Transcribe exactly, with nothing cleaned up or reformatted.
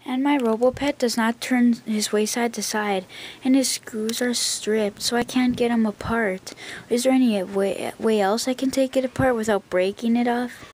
And my RoboPet does not turn his way side to side, and his screws are stripped, so I can't get him apart. Is there any way, way else I can take it apart without breaking it off?